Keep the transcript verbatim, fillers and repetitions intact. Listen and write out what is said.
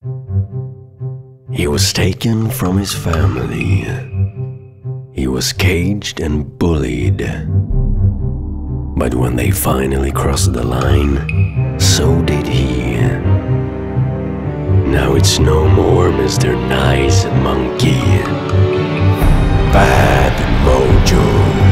He was taken from his family. He was caged and bullied. But when they finally crossed the line, so did he. Now it's no more Mister Nice Monkey. Bad Mojo.